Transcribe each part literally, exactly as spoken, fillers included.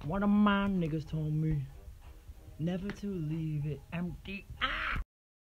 One of my niggas told me never to leave it empty. Ah!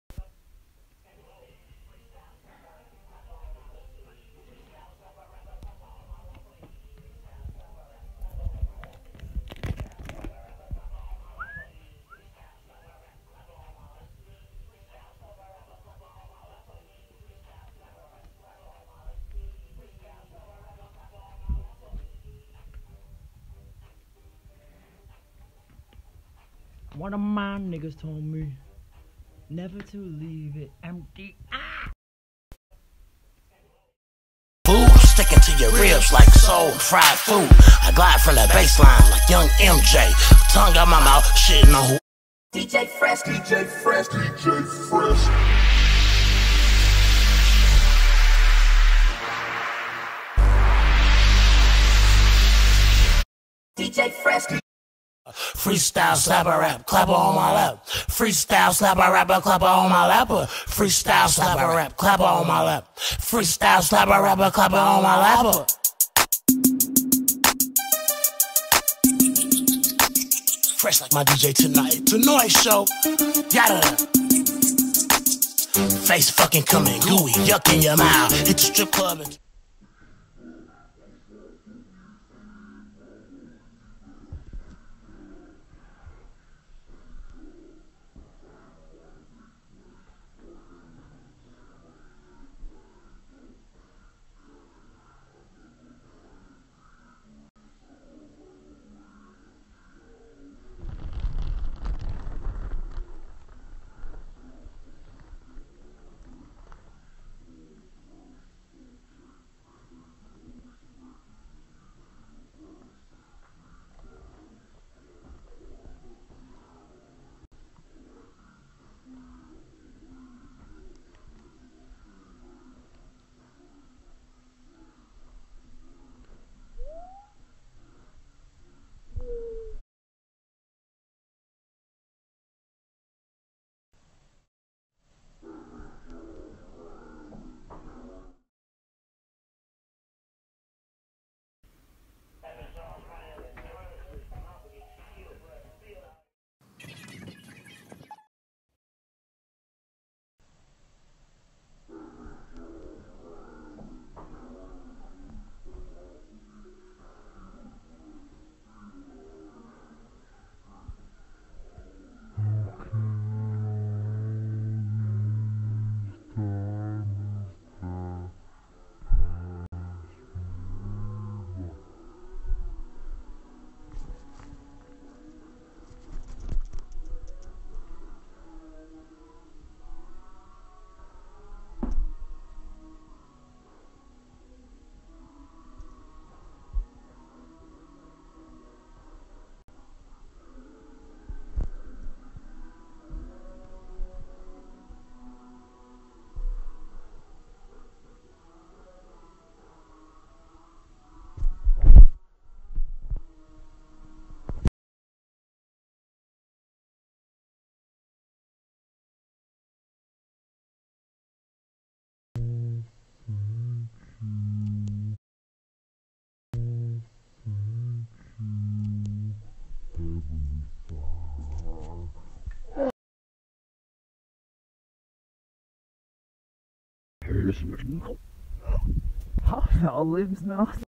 One of my niggas told me never to leave it empty. Ah! Food sticking to your ribs like soul fried food. I glide from the baseline like young M J. Tongue out my mouth, shitting on who. D J Fresh, D J Fresh, D J Fresh. D J Fresh. Freestyle slapper rap, clapper on my lap. Freestyle slapper rapper, clapper on my lap. Freestyle slapper rap, clapper on my lap. Freestyle slapper rapper, clapper on my lap. Fresh like my D J tonight, tonight show. Yada. Face fucking coming gooey, yuck in your mouth. Hit the strip club and Half our lives now.